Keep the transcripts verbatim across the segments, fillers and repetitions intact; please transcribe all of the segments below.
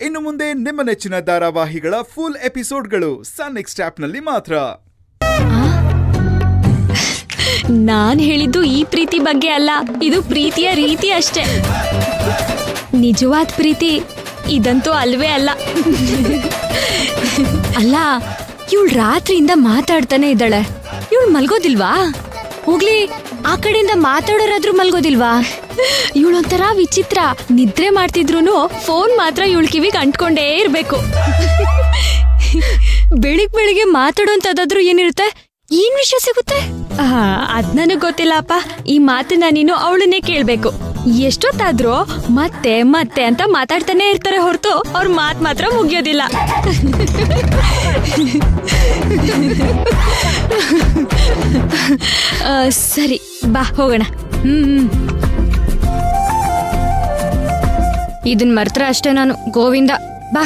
ಇನ್ನು ಮುಂದೆ ನಿಮ್ಮ ನೆಚ್ಚಿನ ಧಾರಾವಾಹಿಗಳ ಫುಲ್ ಎಪಿಸೋಡ್ಗಳು ಸನ್ ನೆಕ್ಸ್ಟ್ ಆಪ್ನಲ್ಲಿ ಮಾತ್ರ. ನಾನ್ ಹೇಳಿದ್ದು ಈ ಪ್ರೀತಿ ಬಗ್ಗೆ ಅಲ್ಲ, ಇದು ಪ್ರೀತಿಯ ರೀತಿ ಅಷ್ಟೇ. ನಿಜವಾದ ಪ್ರೀತಿ ಇದಂತೂ ಅಲ್ವೇ ಅಲ್ಲ. ಅಲ್ಲ, ಇವಳು ರಾತ್ರಿಯಿಂದ ಮಾತಾಡ್ತಾನೆ ಇದ್ದಾಳೆ. ಇವಳು ಮಲ್ಗೋದಿಲ್ವಾ? ಹೋಗ್ಲಿ, ಆ ಕಡೆಯಿಂದ ಮಾತಾಡೋರಾದ್ರೂ ಮಲ್ಗೋದಿಲ್ವಾ? ಇವಳೊಂಥರ ವಿಚಿತ್ರ. ನಿದ್ರೆ ಮಾಡ್ತಿದ್ರು ಫೋನ್ ಮಾತ್ರ ಇವಳ ಕಿವಿಗೆ ಅಂಟ್ಕೊಂಡೇ ಇರ್ಬೇಕು. ಬೆಳಿಗ್ ಬೆಳಿಗ್ಗೆ ಮಾತಾಡೋಂಥದ್ದಾದ್ರೂ ಏನಿರುತ್ತೆ? ಏನ್ ವಿಷಯ ಸಿಗುತ್ತೆ? ಅದ್ ನನಗ್ ಗೊತ್ತಿಲ್ಲಪ್ಪ. ಈ ಮಾತನ್ನ ನೀನು ಅವಳನ್ನೇ ಕೇಳ್ಬೇಕು. ಎಷ್ಟೊತ್ತಾದ್ರೂ ಮತ್ತೆ ಮತ್ತೆ ಅಂತ ಮಾತಾಡ್ತಾನೆ ಇರ್ತಾರೆ ಹೊರತು ಅವ್ರ ಮಾತ್ ಮಾತ್ರ ಮುಗಿಯೋದಿಲ್ಲ. ಸರಿ, ಬಾ ಹೋಗೋಣ. ಹ್ಮ್ ಇದನ್ ಮರ್ತ್ರ ಅಷ್ಟೇ ನಾನು. ಗೋವಿಂದ, ಬಾ.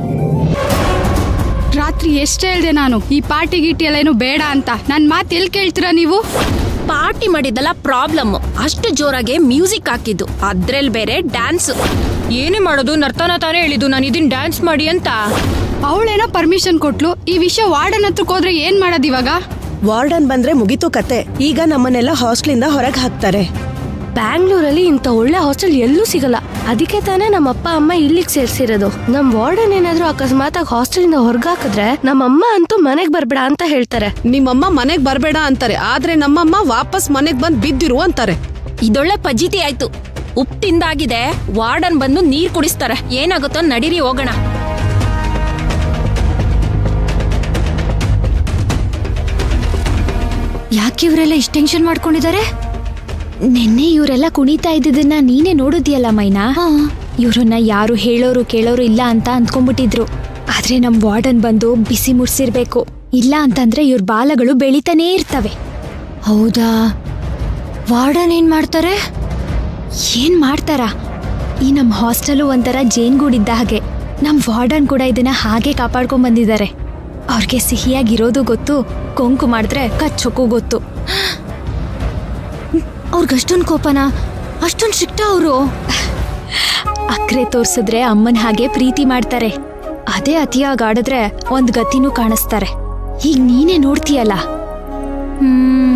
ರಾತ್ರಿ ಎಷ್ಟೇ ಹೇಳ್ದೆ ನಾನು, ಈ ಪಾರ್ಟಿ ಗೀಟಿ ಎಲ್ಲ ಏನು ಬೇಡ ಅಂತ. ನನ್ ಮಾತು ಎಲ್ಲಿ ಕೇಳ್ತೀರಾ ನೀವು? ಪಾರ್ಟಿ ಮಾಡಿದ್ದಲ್ಲ ಪ್ರಾಬ್ಲಮ್. ಅಷ್ಟು ಜೋರಾಗೆ ಮ್ಯೂಸಿಕ್ ಹಾಕಿದ್ದು, ಅದ್ರಲ್ಲಿ ಬೇರೆ ಡ್ಯಾನ್ಸ್. ಏನೇ ಮಾಡೋದು? ನರ್ತನ ತಾನೇ ಹೇಳಿದ್ದು ನಾನು ಇದನ್ ಡ್ಯಾನ್ಸ್ ಮಾಡಿ ಅಂತ. ಅವಳೇನೋ ಪರ್ಮಿಷನ್ ಕೊಟ್ಲು. ಈ ವಿಷಯ ವಾರ್ಡನ್ ಹತ್ರಕ್ಕೆ ಹೋದ್ರೆ ಏನ್ ಮಾಡೋದು ಇವಾಗ? ವಾರ್ಡನ್ ಬಂದ್ರೆ ಮುಗಿತು ಕತೆ. ಈಗ ನಮ್ಮನ್ನೆಲ್ಲ ಹಾಸ್ಟೆಲಿಂದ ಹೊರಗೆ ಹಾಕ್ತಾರೆ. ಬ್ಯಾಂಗ್ಳೂರಲ್ಲಿ ಇಂಥ ಒಳ್ಳೆ ಹಾಸ್ಟೆಲ್ ಎಲ್ಲೂ ಸಿಗಲ್ಲ. ಅದಕ್ಕೆ ತಾನೇ ನಮ್ಮ ಅಪ್ಪ ಅಮ್ಮ ಇಲ್ಲಿಗೆ ಸೇರ್ಸಿರೋದು. ನಮ್ ವಾರ್ಡನ್ ಏನಾದ್ರು ಅಕಸ್ಮಾತ್ ಆಗಿ ಹಾಸ್ಟೆಲಿಂದ ಹೊರಗಾಕಿದ್ರೆ ನಮ್ಮಮ್ಮ ಅಂತೂ ಮನೆಗ್ ಬರ್ಬೇಡ ಅಂತ ಹೇಳ್ತಾರೆ. ನಿಮ್ಮಮ್ಮ ಮನೆಗ್ ಬರ್ಬೇಡ ಅಂತಾರೆ, ಆದ್ರೆ ನಮ್ಮಮ್ಮ ವಾಪಸ್ ಮನೆಗ್ ಬಂದ್ ಬಿದ್ದಿರು ಅಂತಾರೆ. ಇದೊಳ್ಳೆ ಪಜಿತಿ ಆಯ್ತು. ಉಪ್ಪು ತಿಂದಾಗಿದೆ. ವಾರ್ಡನ್ ಬಂದು ನೀರ್ ಕುಡಿಸ್ತಾರೆ. ಏನಾಗುತ್ತೋ ನಡೀರಿ, ಹೋಗೋಣ. ಯಾಕೆ ಇವರೆಲ್ಲ ಇಷ್ಟ ಟೆನ್ಷನ್ ಮಾಡ್ಕೊಂಡಿದ್ದಾರೆ? ನಿನ್ನೆ ಇವರೆಲ್ಲ ಕುಣಿತಾ ಇದ್ದಿದ್ದನ್ನ ನೀನೇ ನೋಡಿದ್ಯಲ್ಲ ಮೈನಾ? ಇವ್ರನ್ನ ಯಾರು ಹೇಳೋರು ಕೇಳೋರು ಇಲ್ಲ ಅಂತ ಅಂದ್ಕೊಂಡ್ಬಿಟ್ಟಿದ್ರು. ಆದ್ರೆ ನಮ್ ವಾರ್ಡನ್ ಬಂದು ಬಿಸಿ ಮುಡ್ಸಿರ್ಬೇಕು. ಇಲ್ಲ ಅಂತಂದ್ರೆ ಇವ್ರ ಬಾಲಗಳು ಬೆಳಿತಾನೇ ಇರ್ತವೆ. ಹೌದಾ? ವಾರ್ಡನ್ ಏನ್ ಮಾಡ್ತಾರೆ? ಏನ್ ಮಾಡ್ತಾರ? ಈ ನಮ್ ಹಾಸ್ಟೆಲು ಒಂಥರ ಜೇನ್ಗೂಡಿದ್ದ ಹಾಗೆ. ನಮ್ ವಾರ್ಡನ್ ಕೂಡ ಇದನ್ನ ಹಾಗೆ ಕಾಪಾಡ್ಕೊಂಡ್ ಬಂದಿದ್ದಾರೆ. ಅವ್ರಿಗೆ ಸಿಹಿಯಾಗಿರೋದು ಗೊತ್ತು, ಕೊಂಕು ಮಾಡಿದ್ರೆ ಕಚ್ಚೋಕು ಗೊತ್ತು. ಅವ್ರಿಗಷ್ಟೊಂದು ಕೋಪನ? ಅಷ್ಟೊಂದು ಸ್ಟ್ರಿಕ್ಟ ಅವರು? ಅಕ್ರೆ ತೋರ್ಸಿದ್ರೆ ಅಮ್ಮನ ಹಾಗೆ ಪ್ರೀತಿ ಮಾಡ್ತಾರೆ. ಅದೇ ಅತಿಯಾಗಿ ಆಡಿದ್ರೆ ಒಂದ್ ಗತಿನೂ ಕಾಣಿಸ್ತಾರೆ. ಈಗ ನೀನೇ ನೋಡ್ತೀಯಲ್ಲ. ಹ್ಮ್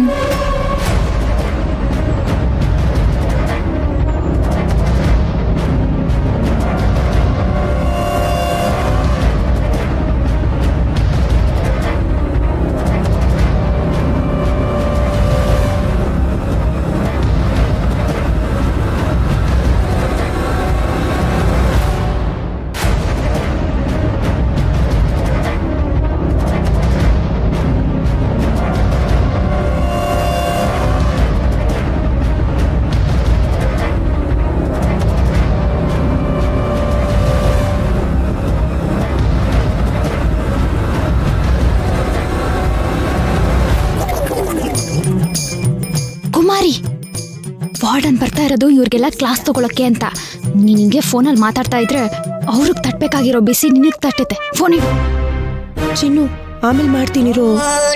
ವಾರ್ಡನ್ ಬರ್ತಾ ಇರೋದು ಇವ್ರಿಗೆಲ್ಲ ಕ್ಲಾಸ್ ತಗೊಳಕ್ಕೆ ಅಂತ. ನಿನಗೆ ಫೋನಲ್ಲಿ ಮಾತಾಡ್ತಾ ಇದ್ರೆ ಅವ್ರಿಗೆ ತಟ್ಬೇಕಾಗಿರೋ ಬಿಸಿ ನಿನಗೆ ತಟ್ಟೈತೆ. ಫೋನ್ ಇಡು. ಚಿನ್ನು, ಆಮೇಲೆ ಮಾಡ್ತೀನಿರೋ.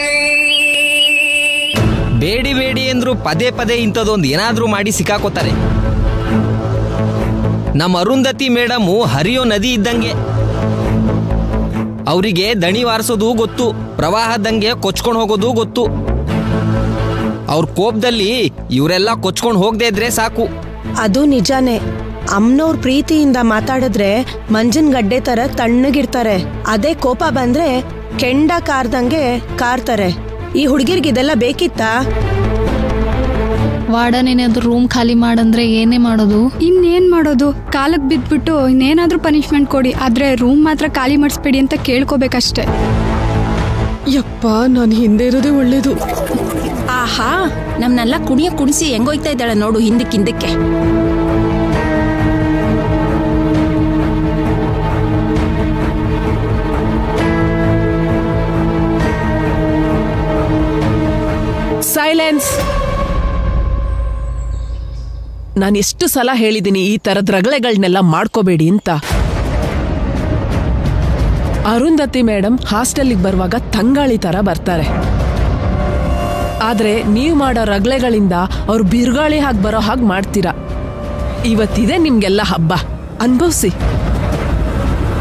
ಬೇಡಿ ಬೇಡಿ ಅಂದ್ರು ಪದೇ ಪದೇ ಇಂಥದೊಂದು ಏನಾದ್ರೂ ಮಾಡಿ ಸಿಕ್ಕಾಕೋತಾರೆ. ನಮ್ಮ ಅರುಂಧತಿ ಮೇಡಮು ಹರಿಯೋ ನದಿ ಇದ್ದಂಗೆ. ಅವರಿಗೆ ದಣಿ ವಾರಿಸೋದು ಗೊತ್ತು, ಪ್ರವಾಹದಂಗೆ ಕೊಚ್ಕೊಂಡು ಹೋಗೋದು ಗೊತ್ತು. ಅವ್ರ ಕೋಪದಲ್ಲಿ ಇವರೆಲ್ಲ ಕೊಚ್ಕೊಂಡು ಹೋಗದೆ ಇದ್ರೆ ಸಾಕು. ಅದು ನಿಜಾನೇ. ಅಮ್ಮನವ್ರ ಪ್ರೀತಿಯಿಂದ ಮಾತಾಡಿದ್ರೆ ಮಂಜನ್ ಗಡ್ಡೆ ತರ ತಣ್ಣಗಿರ್ತಾರೆ. ಅದೇ ಕೋಪ ಬಂದ್ರೆ ಕೆಂಡ ಕಾರ್ದಂಗೆ ಕಾರ್ತಾರೆ. ಈ ಹುಡುಗಿರ್ಗಿದೆಲ್ಲ ಬೇಕಿತ್ತಾ? ವಾರ್ಡನ್ ಏನಾದ್ರು ರೂಮ್ ಖಾಲಿ ಮಾಡಂದ್ರೆ ಏನೇ ಮಾಡೋದು? ಇನ್ನೇನ್ ಮಾಡೋದು? ಕಾಲಕ್ ಬಿದ್ಬಿಟ್ಟು ಇನ್ನೇನಾದ್ರೂ ಪನಿಷ್ಮೆಂಟ್ ಕೊಡಿ, ಆದ್ರೆ ರೂಮ್ ಮಾತ್ರ ಖಾಲಿ ಮಾಡಿಸ್ಬೇಡಿ ಅಂತ ಕೇಳ್ಕೋಬೇಕಷ್ಟೆ. ಯಪ್ಪ, ನಾನು ಹಿಂದೆ ಇರೋದೇ ಒಳ್ಳೇದು. ಆಹಾ, ನಮ್ನೆಲ್ಲ ಕುಣಿಯ ಕುಣಿಸಿ ಹೆಂಗೋಯ್ತಾ ಇದ್ದಾಳೆ ನೋಡು, ಹಿಂದಕ್ಕೆ ಹಿಂದಕ್ಕೆ. ಸೈಲೆನ್ಸ್. ನಾನು ಎಷ್ಟು ಸಲ ಹೇಳಿದ್ದೀನಿ ಈ ತರದ ರಗಳೆಗಳನ್ನೆಲ್ಲ ಮಾಡ್ಕೋಬೇಡಿ ಅಂತ. ಅರುಂಧತಿ ಮೇಡಮ್ ಹಾಸ್ಟೆಲ್ಗೆ ಬರುವಾಗ ತಂಗಾಳಿ ತರ ಬರ್ತಾರೆ. ಆದ್ರೆ ನೀವು ಮಾಡೋ ರಗಳೆಗಳಿಂದ ಅವ್ರು ಬಿರುಗಾಳಿ ಹಾಗೆ ಬರೋ ಹಾಗೆ ಮಾಡ್ತೀರಾ. ಇವತ್ತಿದೆ ನಿಮ್ಗೆಲ್ಲ ಹಬ್ಬ, ಅನ್ಭವಿಸಿ.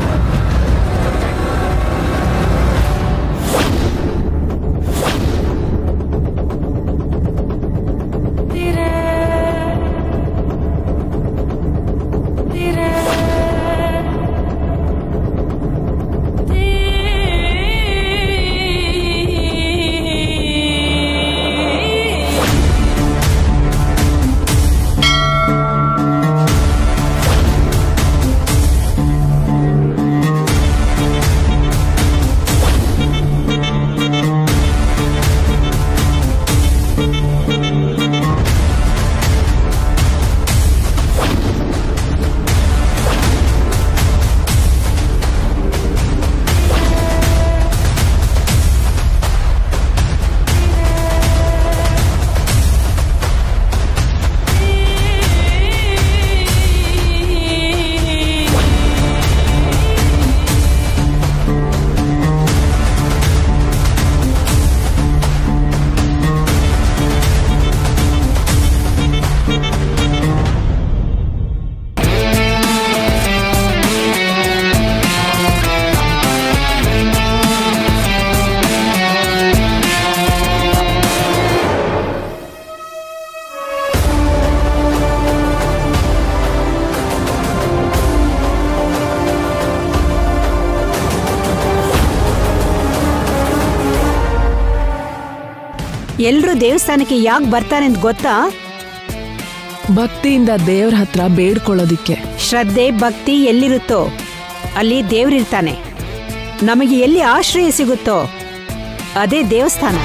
ಎಲ್ರೂ ದೇವಸ್ಥಾನಕ್ಕೆ ಯಾಕೆ ಬರ್ತಾರೆ ಅಂತ ಗೊತ್ತಾ? ಭಕ್ತಿಯಿಂದ ದೇವ್ರ ಹತ್ರ ಬೇಡ್ಕೊಳ್ಳೋದಿಕ್ಕೆ. ಶ್ರದ್ಧೆ ಭಕ್ತಿ ಎಲ್ಲಿರುತ್ತೋ ಅಲ್ಲಿ ದೇವ್ರಿರ್ತಾನೆ. ನಮಗೆ ಎಲ್ಲಿ ಆಶ್ರಯ ಸಿಗುತ್ತೋ ಅದೇ ದೇವಸ್ಥಾನ.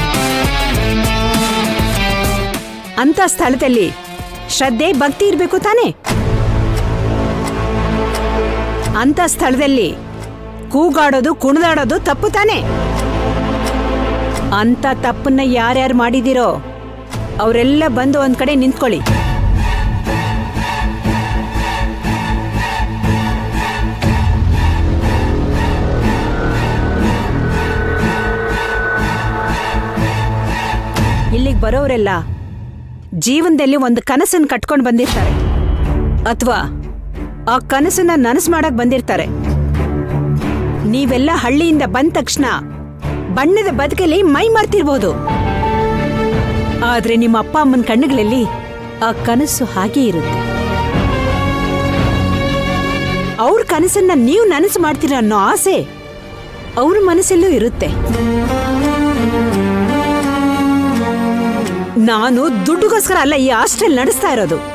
ಅಂತ ಸ್ಥಳದಲ್ಲಿ ಶ್ರದ್ಧೆ ಭಕ್ತಿ ಇರಬೇಕು ತಾನೆ. ಅಂತ ಸ್ಥಳದಲ್ಲಿ ಕೂಗಾಡೋದು ಕುಣಿದಾಡೋದು ತಪ್ಪು ತಾನೆ. ಅಂತ ತಪ್ಪನ್ನ ಯಾರ್ಯಾರು ಮಾಡಿದಿರೋ ಅವರೆಲ್ಲ ಬಂದು ಒಂದ್ ಕಡೆ ನಿಂತ್ಕೊಳ್ಳಿ. ಇಲ್ಲಿಗೆ ಬರೋರೆಲ್ಲ ಜೀವನದಲ್ಲಿ ಒಂದು ಕನಸನ್ನು ಕಟ್ಕೊಂಡು ಬಂದಿರ್ತಾರೆ, ಅಥವಾ ಆ ಕನಸನ್ನ ನನಸು ಮಾಡಕ್ ಬಂದಿರ್ತಾರೆ. ನೀವೆಲ್ಲ ಹಳ್ಳಿಯಿಂದ ಬಂದ ತಕ್ಷಣ ಬಣ್ಣದ ಬದುಕಲ್ಲಿ ಮೈ ಮರ್ತಿರ್ಬೋದು, ಆದ್ರೆ ನಿಮ್ಮ ಅಪ್ಪ ಅಮ್ಮನ ಕಣ್ಣುಗಳಲ್ಲಿ ಆ ಕನಸು ಹಾಗೆ ಇರುತ್ತೆ. ಅವ್ರ ಕನಸನ್ನ ನೀವು ನನಸು ಮಾಡ್ತೀರ ಅನ್ನೋ ಆಸೆ ಅವ್ರ ಮನಸ್ಸಲ್ಲೂ ಇರುತ್ತೆ. ನಾನು ದುಡ್ಡುಗೋಸ್ಕರ ಅಲ್ಲ ಈ ಹಾಸ್ಟೆಲ್ ನಡೆಸ್ತಾ ಇರೋದು.